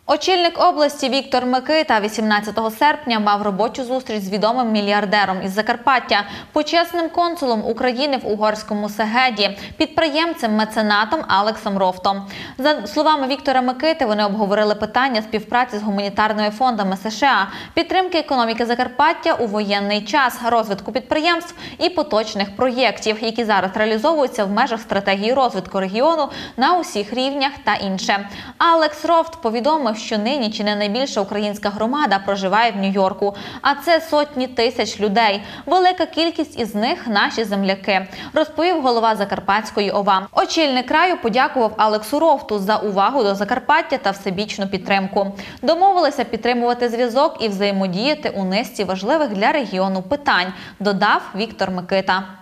Очільник області Віктор Микита 18 серпня мав робочу зустріч з відомим мільярдером із Закарпаття, почесним консулом України в угорському Сегеді, підприємцем-меценатом Алексом Рофтом. За словами Віктора Микити, вони обговорили питання співпраці з гуманітарними фондами США, підтримки економіки Закарпаття у воєнний час, розвитку підприємств і поточних проєктів, які зараз реалізовуються в межах стратегії розвитку регіону на усіх рівнях та інше. Алекс Рофт повідомив, що нині чи не найбільша українська громада проживає в Нью-Йорку, а це сотні тисяч людей. Велика кількість із них – наші земляки, розповів голова Закарпатської ОВА. Очільник краю подякував Алексу Рофту за увагу до Закарпаття та всебічну підтримку. Домовилися підтримувати зв'язок і взаємодіяти у низці важливих для регіону питань, додав Віктор Микита.